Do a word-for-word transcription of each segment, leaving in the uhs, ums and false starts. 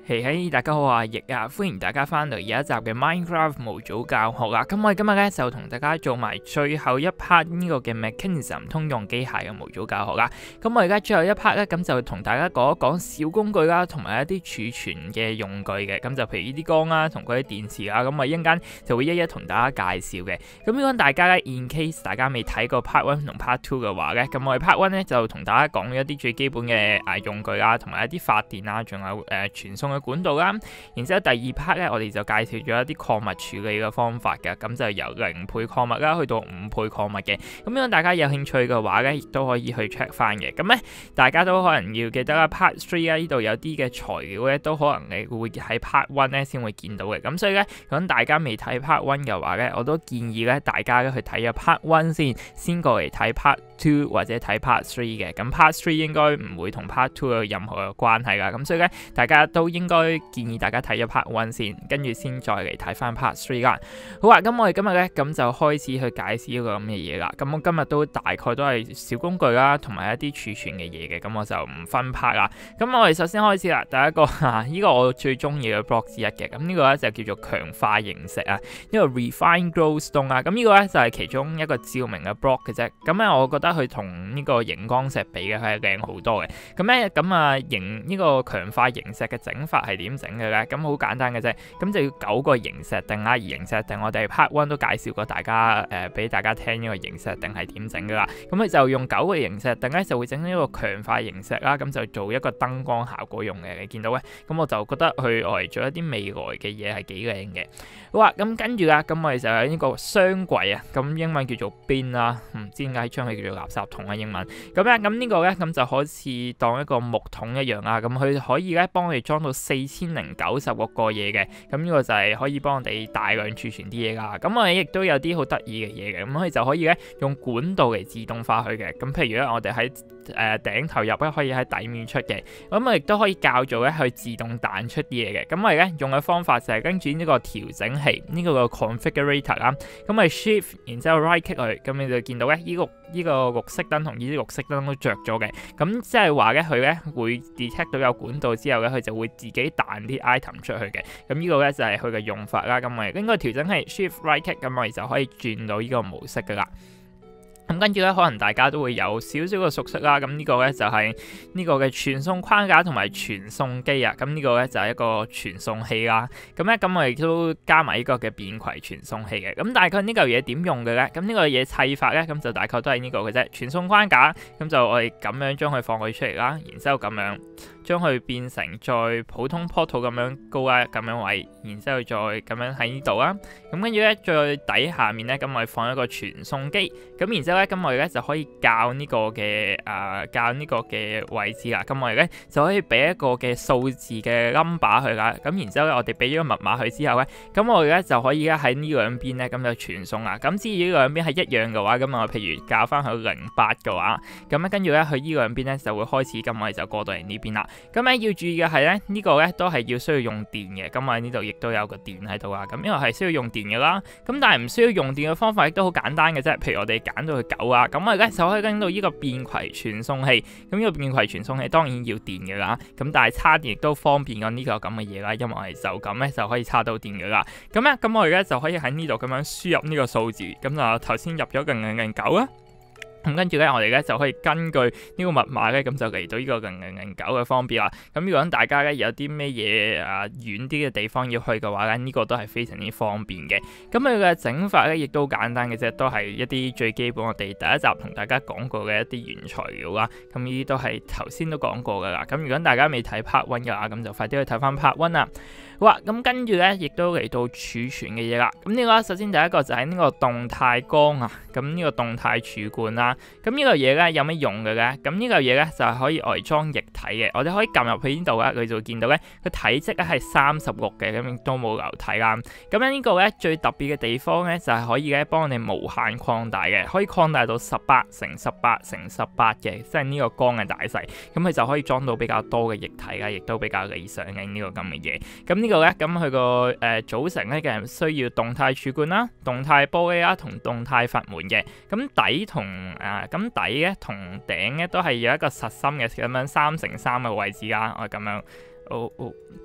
嘿嘿，大家好，我係易啊，歡迎大家翻嚟有一集嘅 Minecraft 模組教學啦。咁我哋今日咧就同大家做埋最後一 part 呢個嘅 Mechanism 通用機械嘅模組教學啦。咁我而家最後一 part 咧，咁就同大家講一講小工具啦，同埋一啲儲存嘅用具嘅。咁就譬如呢啲缸啦，同嗰啲電池啦，咁我一陣間就會一一同大家介紹嘅。咁如果大家咧 in case 大家未睇過 part one 同 part two 嘅話咧，咁我哋 part one 咧就同大家講一啲最基本嘅誒用具啦，同埋一啲發電啊，仲有誒、呃、傳送嘅管道啦，然之後第二 part 咧，我哋就介紹咗一啲礦物處理嘅方法嘅，咁就由零倍礦物啦，去到五倍礦物嘅。咁如果大家有興趣嘅話咧，亦都可以去 check 翻嘅。咁咧，大家都可能要記得啦 ，part three 啊，呢度有啲嘅材料咧，都可能你會喺 part one 咧先會見到嘅。咁所以咧，如果大家未睇 part one 嘅話咧，我都建議咧大家咧去睇咗 part one 先，先過嚟睇 part two 或者睇 part three 嘅。咁 part three 應該唔會同 part two 有任何嘅關係噶。咁所以咧，大家都應該建議大家睇咗 part one 先，跟住先再嚟睇翻 part three 啦。好啊，咁我哋今日咧咁就開始去介紹呢個咁嘅嘢啦。咁我今日都大概都係小工具啦，同埋一啲儲存嘅嘢嘅。咁我就唔分 part 啦。咁我哋首先開始啦，第一個啊，呢個我最中意嘅 block 之一嘅。咁呢個咧就叫做強化螢石啊，呢個 refined glowstone 啊。咁呢個咧就係其中一個照明嘅 block 嘅啫。咁咧我覺得佢同呢個熒光石比嘅係靚好多嘅。咁咧咁啊螢呢個強化螢石嘅整法係點整嘅咧？咁好簡單嘅啫，咁就要九個螢石定啦。而螢石定我哋 part one 都介紹過大家誒，俾、呃、大家聽呢個螢石定係點整噶啦。咁佢就用九個螢石定咧，就會整呢個強化螢石啦。咁就做一個燈光效果用嘅，你見到咧。咁我就覺得佢嚟做一啲未來嘅嘢係幾靚嘅。好啊，咁跟住啦，咁我哋就有呢個箱櫃啊，咁英文叫做 bin 啦，唔知點解將佢叫做垃圾桶啊英文。咁咧，咁呢個咧咁就好似當一個木桶一樣啦。咁佢可以咧幫我哋裝到四千零九十六個嘢嘅。咁呢個就係可以幫我哋大量儲存啲嘢啦。咁我哋亦都有啲好得意嘅嘢嘅。咁佢就可以咧用管道嚟自動化佢嘅。咁譬如咧，我哋喺誒頂頭入咧可以喺底面出嘅。咁我亦都可以校做咧去自動彈出啲嘢嘅。咁我哋咧用嘅方法就係跟住呢個調整器呢、這個個 configurator 啦。咁我哋 shift 然之後 right click 佢，咁你就見到咧呢、這個呢、這個綠色燈同呢啲綠色燈都着咗嘅。咁即係話咧佢咧會 detect 到有管道之後咧，佢就會自己彈啲 item 出去嘅。咁呢個咧就係佢嘅用法啦。咁我哋應該調整係 shift right click，咁我哋就可以轉到呢個模式噶啦。咁跟住咧，可能大家都會有少少嘅熟悉啦。咁呢個咧就係呢個嘅傳送框架同埋傳送機啊。咁呢個咧就係一個傳送器啦。咁咧咁我哋都加埋呢個嘅便攜傳送器嘅。咁大概呢嚿嘢點用嘅咧？咁呢個嘢砌法咧，咁就大概都係呢個嘅啫。傳送框架，咁就我哋咁樣將佢放佢出嚟啦，然之後咁樣將佢變成再普通 portal 咁樣高啦，咁樣位，然之後再咁樣喺呢度啦。咁跟住咧，再底下面咧，咁我哋放一個傳送機。咁然之後咧，咁我哋咧就可以校呢個嘅誒校呢個嘅位置啦。咁我哋咧就可以俾一個嘅數字嘅 number 佢啦。咁然之後咧，我哋俾咗個密碼佢之後咧，咁我哋咧就可以咧喺呢兩邊咧咁就傳送啦。咁至於呢兩邊係一樣嘅話，咁我譬如校翻佢零八嘅話，咁咧跟住咧佢呢兩邊咧就會開始，咁我哋就過到嚟呢邊啦。咁咧要注意嘅係咧，呢個咧都係要需要用電嘅。咁我喺呢度亦都有個電喺度啊。咁因為係需要用電嘅啦。咁但係唔需要用電嘅方法亦都好簡單嘅啫。譬如我哋揀到佢九啊，咁我而家就可以跟到呢個便攜傳送器。咁呢個便攜傳送器當然要電嘅啦。咁但係叉電亦都方便過呢個咁嘅嘢啦。因為我哋就咁咧就可以叉到電嘅啦。咁咧咁我而家就可以喺呢度咁樣輸入呢個數字。咁就頭先入咗零零零九啊。咁跟住咧，我哋咧就可以根據呢個密碼咧，咁就嚟到呢個零零零九嘅方便啦。咁如果大家咧有啲咩嘢啊遠啲嘅地方要去嘅話咧，呢、這個都係非常之方便嘅。咁佢嘅整法咧亦都簡單嘅啫，都係一啲最基本我哋第一集同大家講過嘅一啲原材料啦。咁呢啲都係頭先都講過噶啦。咁如果大家未睇 part one 嘅話，咁就快啲去睇翻 part one 啦。好啊，咁跟住咧，亦都嚟到儲存嘅嘢啦。咁呢個首先第一個就係呢個動態缸啊。咁呢個動態儲罐啦。咁呢個嘢咧有咩用嘅咧？咁呢個嘢咧就係可以外裝液體嘅。我哋可以撳入去呢度啦，佢就會見到咧個體積咧係三十六嘅，咁亦都冇流體啦。咁樣呢個咧最特別嘅地方咧就係可以咧幫我哋無限擴大嘅，可以擴大到十八乘十八乘十八嘅，即係呢個缸嘅大細。咁佢就可以裝到比較多嘅液體啦，亦都比較理想嘅呢個咁嘅嘢。咁呢個咧，咁佢個誒組成咧嘅需要動態儲罐啦、動態玻璃啦同動態閥門嘅。咁底同誒咁底咧同頂咧都係有一個實心嘅咁樣三乘三嘅位置啦。我咁樣，哦哦。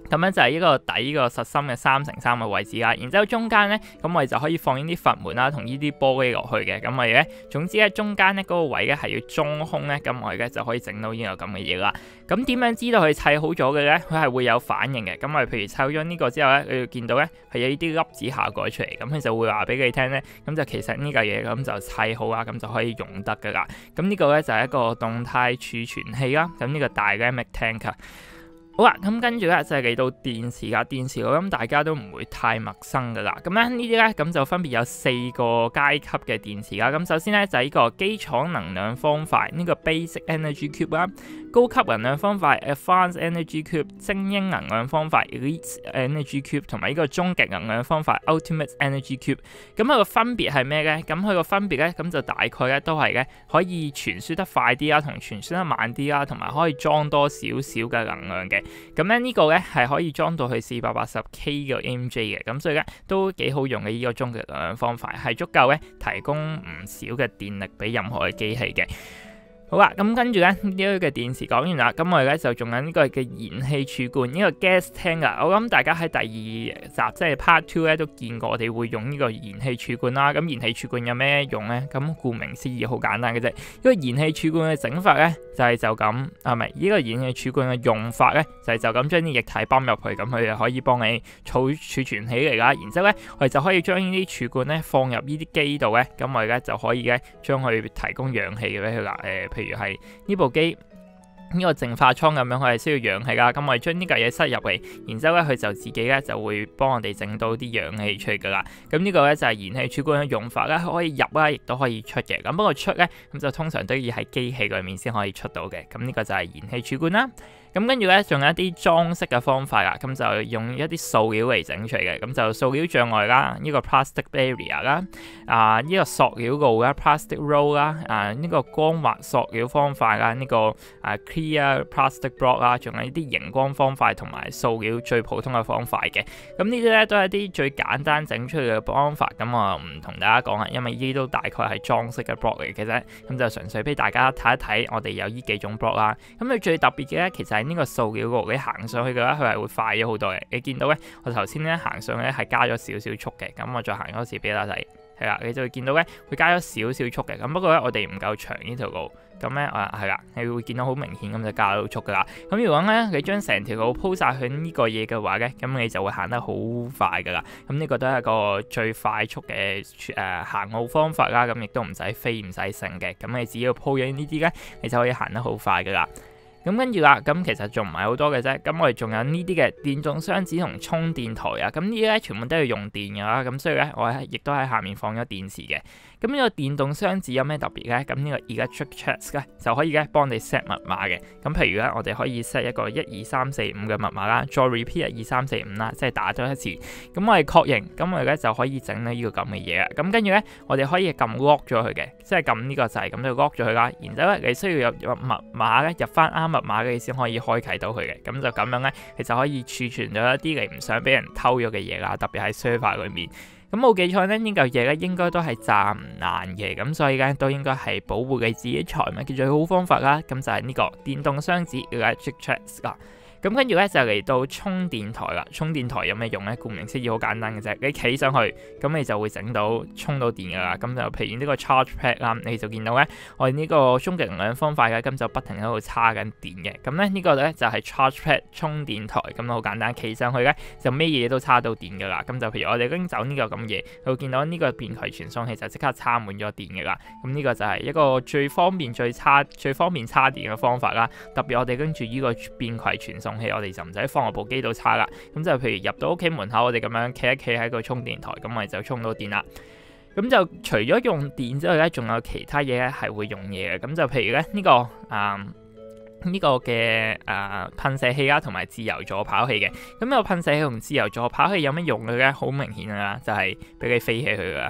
咁樣就係呢個底個實心嘅三乘三嘅位置啦，然之後中間咧，咁我哋就可以放呢啲閥門啦，同呢啲玻璃落去嘅。咁我哋咧，總之咧中間咧嗰個位咧係要中空咧，咁我哋咧就可以整到呢個咁嘅嘢啦。咁點樣知道佢砌好咗嘅咧？佢係會有反應嘅。咁我哋譬如砌好咗呢個之後咧，你會見到咧係有呢啲粒子效果出嚟，咁佢就會話俾你聽咧，咁就其實呢個嘢咁就砌好啦，咁就可以用得噶啦。咁呢個咧就係一個動態儲存器啦。咁呢個 Dynamic Tank。好啦，咁跟住咧就係嚟到電池啦。電池我諗大家都唔會太陌生噶啦。咁咧呢啲咧咁就分別有四個階級嘅電池啦。咁首先咧就係呢個基礎能量方塊，呢個 Basic Energy Cube 啦。高級能量方塊 Advanced Energy Cube， 精英能量方塊 Elite Energy Cube， 同埋呢個終極能量方塊 Ultimate Energy Cube。咁佢個分別係咩咧？咁佢個分別咧，咁就大概咧都係咧可以傳輸得快啲啦，同傳輸得慢啲啦，同埋可以裝多少少嘅能量嘅。咁咧呢個咧係可以裝到去四百八十 K 嘅 M J 嘅，咁所以咧都幾好用嘅。呢個終極能量方塊係足夠咧提供唔少嘅電力俾任何嘅機器嘅。好啦，咁跟住咧呢一個嘅電池講完啦，咁我哋咧就仲有呢個嘅燃氣儲罐，呢個 gas tank 啊。我諗大家喺第二集即係 part two 咧都見過，我哋會用呢個燃氣儲罐啦。咁燃氣儲罐有咩用咧？咁顧名思義好簡單嘅啫。呢個燃氣儲罐嘅整法咧就係就咁，啊唔係呢個燃氣儲罐嘅用法咧就係就咁將啲液體泵入去，咁佢就可以幫你儲儲存起嚟啦。然之後咧我哋就可以將呢啲儲罐咧放入呢啲機度咧，咁我哋咧就可以咧將佢提供氧氣嘅俾佢啦。誒、呃。譬如係呢部機呢個淨化倉咁樣，佢係需要氧氣噶，咁我哋將呢嚿嘢塞入嚟，然之後咧佢就自己咧就會幫我哋整到啲氧氣出嚟噶啦。咁呢個咧就係燃氣儲罐嘅用法咧，可以入啦，亦都可以出嘅。咁不過出咧咁就通常都要喺機器裏面先可以出到嘅。咁呢個就係燃氣儲罐啦。咁跟住咧，仲有一啲裝飾嘅方法啦，咁就用一啲塑料嚟整出嚟嘅，咁就塑料障礙啦，呢、這個 plastic barrier 啦，啊呢、這個塑料路啦 plastic roll 啦，啊呢、這個光滑塑料方塊啦，呢、這個啊 clear plastic block 啦，仲有呢啲熒光方塊同埋塑料最普通嘅方塊嘅，咁呢啲咧都係一啲最簡單整出嚟嘅方法，咁我唔同大家講啦，因為呢啲都大概係裝飾嘅 block 嚟嘅啫，咁就純粹俾大家睇一睇我哋有呢幾種 block 啦，咁佢最特別嘅咧其實呢個塑料路你行上去嘅話，佢係會快咗好多嘅。你見到咧，我頭先咧行上去咧係加咗少少速嘅，咁我再行多次俾大家睇，係啦，你就會見到咧會加咗少少速嘅。咁不過咧我哋唔夠長呢條路，咁咧啊係啦，你會見到好明顯咁就加到速噶啦。咁如果咧你將成條路鋪晒去呢個嘢嘅話咧，咁你就會行得好快噶啦。咁呢個都係一個最快速嘅誒、呃、行路方法啦。咁亦都唔使飛唔使剩嘅，咁你只要鋪咗呢啲咧，你就可以行得好快噶啦。咁跟住啦，咁其實仲唔係好多嘅啫。咁我哋仲有呢啲嘅電動雙子同充電台啊。咁呢啲咧全部都要用電㗎啦。咁所以咧，我亦都喺下面放咗電池嘅。咁呢個電動雙子有咩特別咧？咁呢個 Electric Chest 咧就可以咧幫你 set 密碼嘅。咁譬如咧，我哋可以 set 一個一二三四五嘅密碼啦，再 repeat 一二三四五啦，即係打咗一次。咁我哋確認，咁我哋咧就可以整到呢個咁嘅嘢啦。咁跟住咧，我哋可以撳 lock 咗佢嘅，即係撳呢個掣，咁就 lock 咗佢啦。然之後咧，你需要有密碼咧入翻啱密碼嘅，你先可以開啟到佢嘅。咁就咁樣咧，你就可以儲存咗一啲你唔想俾人偷咗嘅嘢啦，特別喺 server 裏面。咁冇記錯咧，呢嚿嘢咧應該都係炸唔爛嘅，咁所以咧都應該係保護你自己財物嘅最好方法啦。咁就係呢個電動雙子 Electric Chest 啦。咁跟住咧就嚟到充電台啦。充電台有咩用咧？顧名思義好簡單嘅啫，你企上去，咁你就會整到充到電噶啦。咁就譬如呢個 charge pad 啦，你就見到咧，我哋呢個終極能量方塊嘅，咁就不停喺度叉緊電嘅。咁咧呢個咧就係 charge pad 充電台，咁好簡單，企上去咧就咩嘢都叉到電噶啦。咁就譬如我哋拎走呢個咁嘢，會見到呢個便攜傳送器就即刻叉滿咗電噶啦。咁呢個就係一個最方便、最叉、最方便叉電嘅方法啦。特別我哋跟住呢個便攜傳送器，我哋就唔使放落部機度叉啦。咁就譬如入到屋企門口，我哋咁樣企一企喺個充電台，咁我哋就充到電啦。咁就除咗用電之外咧，仲有其他嘢咧係會用嘢嘅。咁就譬如咧呢、這個啊呢、嗯這個嘅啊噴射器啦，同埋自由助跑器嘅。咁個噴射器同自由助跑器有咩用嘅咧？好明顯噶啦，就係、是、俾你飛起佢噶啦。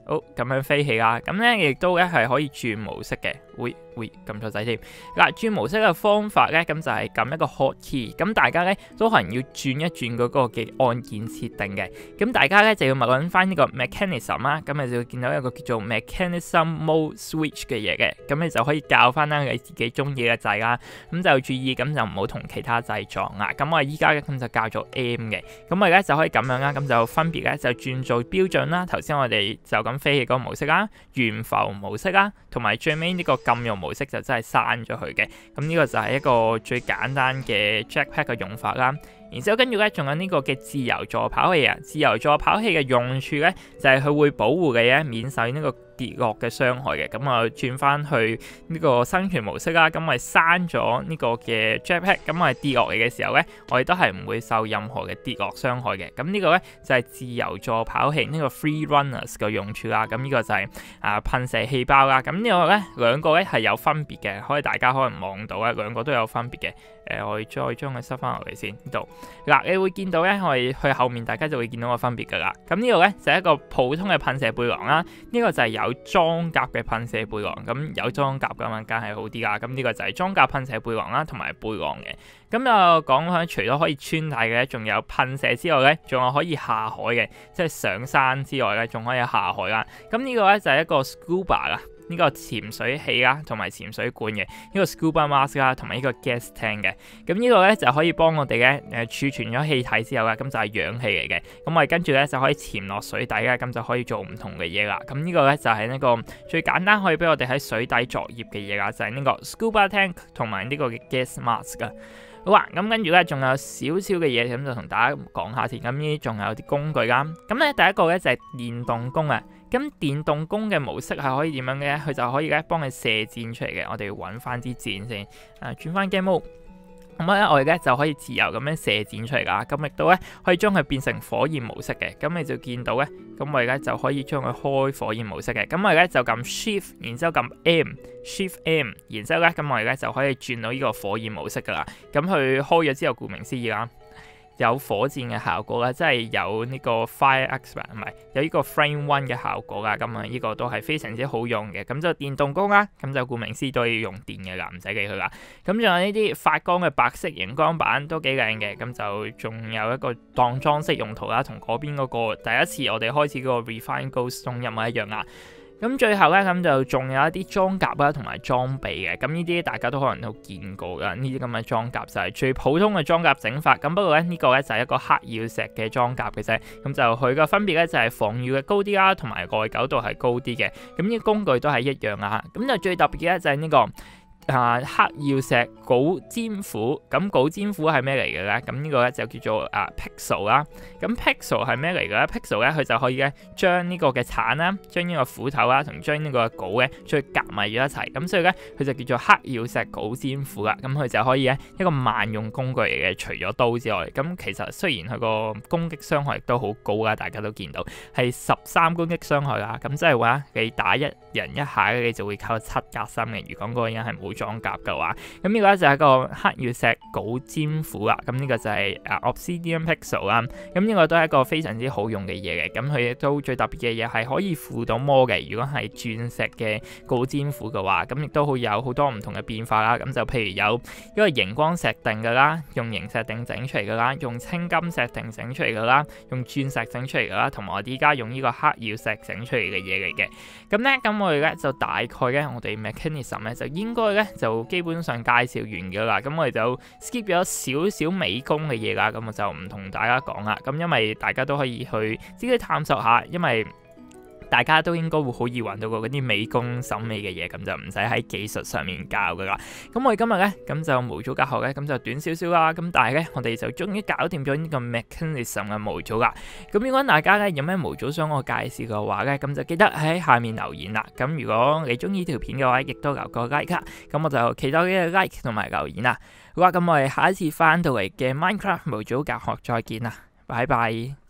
好咁樣飛起啦。咁咧亦都咧係可以轉模式嘅，會會撳錯掣添。嗱，轉模式嘅方法咧，咁就係撳一個 hot key。咁大家咧都可能要轉一轉嗰個嘅按鍵設定嘅。咁大家咧就要咪揾翻呢個 mechanism 啦。咁你就會見到一個叫做 mechanism mode switch 嘅嘢嘅。咁你就可以校翻啦你自己中意嘅掣啦。咁就注意，咁就唔好同其他掣撞啦。咁我依家咧咁就校咗 M 嘅。咁我而家就可以咁樣啦。咁就分別咧就轉做標準啦。頭先我哋就咁飛起嗰個模式啦，懸浮模式啦，同埋最尾呢個禁用模式就真係刪咗佢嘅。咁呢個就係一個最簡單嘅 jetpack 嘅用法啦。然之後跟住咧，仲有呢個嘅自由助跑器啊！自由助跑器嘅用處咧，就係、是、佢會保護你咧免受呢個跌落嘅傷害嘅。咁啊轉翻去呢個生存模式啦，咁我哋刪咗呢個嘅 jetpack，咁我哋跌落嚟嘅時候咧，我哋都係唔會受任何嘅跌落傷害嘅。咁呢個咧就係、是、自由助跑器呢、這個 free runners 嘅用處啦。咁呢個就係、是、啊噴射氣包啦。咁呢個咧兩個咧係有分別嘅，可以大家可能望到啊，兩個都有分別嘅。誒、呃，我哋再將佢塞翻落嚟先，呢度嗱，你會見到咧，我哋去後面大家就會見到個分別噶啦。咁呢度咧就係、是、一個普通嘅噴射背囊啦，呢、這個就係有裝甲嘅噴射背囊。咁有裝甲咁啊，梗係好啲啦。咁呢個就係裝甲噴射背囊啦，同埋背囊嘅。咁就講開，除咗可以穿戴嘅，仲有噴射之外咧，仲有可以下海嘅，即係上山之外咧，仲可以下海啦。咁呢個咧就係、是、一個 scuba 啦。呢個潛水器啦，同埋潛水罐嘅呢個 scuba mask 啦，同埋呢個 gas tank 嘅。咁呢個咧就可以幫我哋咧誒儲存咗氣體之後啦，咁就係氧氣嚟嘅。咁我哋跟住咧就可以潛落水底啦，咁就可以做唔同嘅嘢啦。咁呢個咧就係呢個最簡單可以俾我哋喺水底作業嘅嘢啦，就係呢個 scuba tank 同埋呢個嘅 gas mask 噶。好啊，咁跟住咧仲有少少嘅嘢，咁就同大家講下先。咁呢啲仲有啲工具啦。咁咧第一個咧就係電動弓啊。咁電動弓嘅模式係可以點樣嘅咧？佢就可以咧幫你射箭出嚟嘅。我哋要揾翻支箭先，啊轉翻 game mode。咁咧我哋咧就可以自由咁樣射箭出嚟噶。咁亦都咧可以將佢變成火焰模式嘅。咁你就見到咧，咁我哋咧就可以將佢開火焰模式嘅。咁我哋咧就撳 Shift， 然之後撳 M，Shift M， 然之後咧咁我哋咧就可以轉到呢個火焰模式噶啦。咁佢開咗之後，顧名思義啦，有火箭嘅效果啦，即係有呢個 Fire X 唔係有呢個 Flame One 嘅效果噶，咁啊呢個都係非常之好用嘅。咁就電動弓啦，咁就顧名思義都要用電嘅啦，唔使理佢啦。咁仲有呢啲發光嘅白色熒光板都幾靚嘅，咁就仲有一個當裝飾用途啦，同嗰邊嗰個第一次我哋開始嗰個 Refine Goldstone 一模一樣啦。咁最後咧，咁就仲有一啲裝甲啦，同埋裝備嘅。咁呢啲大家都可能都見過噶，呢啲咁嘅裝甲就係最普通嘅裝甲整法。咁不過咧，呢、這個咧就係一個黑曜石嘅裝甲嘅啫。咁就佢個分別咧就係防禦嘅高啲啦，同埋耐久度係高啲嘅。咁呢啲工具都係一樣啊。咁就最特別嘅咧就係呢、這個。啊，黑曜石鎬尖斧，咁鎬尖斧係咩嚟嘅咧？咁呢個咧就叫做啊 pixel 啦。咁 pixel 係咩嚟嘅咧 ？pixel 咧佢就可以咧將呢個嘅鏟啦，將呢個斧頭啦，同將呢個鎬咧再夾埋咗一齊。咁所以咧佢就叫做黑曜石鎬尖斧啦。咁佢就可以咧一個萬用工具嚟嘅，除咗刀之外。咁其實雖然佢個攻擊傷害亦都好高啦，大家都見到係十三攻擊傷害啦。咁即係話你打一人一下你就會扣七格心嘅。如果嗰個人係冇裝甲嘅話，咁呢個咧就係一個黑曜石鎬尖斧啦。咁呢個就係啊 Obsidian Pixel 啦。咁呢個都係一個非常之好用嘅嘢嘅。咁佢亦都最特別嘅嘢係可以附到魔嘅。如果係鑽石嘅鎬尖斧嘅話，咁亦都會有好多唔同嘅變化啦。咁就譬如有一個熒光石定嘅啦，用螢石定整出嚟嘅啦，用青金石定整出嚟嘅啦，用鑽石整出嚟嘅啦，同埋我哋而家用呢個黑曜石整出嚟嘅嘢嚟嘅。咁咧，咁我哋咧就大概咧，我哋 mechanism 咧就應該咧就基本上介紹完㗎啦。咁我哋就 skip 咗少少美工嘅嘢啦。咁我就唔同大家講啦。咁因為大家都可以去自己探索下，因為大家都應該會好易揾到嗰啲美工審美嘅嘢，咁就唔使喺技術上面教噶啦。咁我哋今日咧，咁就模組教學咧，咁就短少少啦。咁但係咧，我哋就終於搞掂咗呢個 mechanism 嘅模組啦。咁如果大家咧有咩模組想我介紹嘅話咧，咁就記得喺下面留言啦。咁如果你中意條片嘅話，亦都留個 like 啦。咁我就期待呢個 like 同埋留言啦。好啦，咁我哋下一次翻到嚟嘅 Minecraft 模組教學再見啦，拜拜。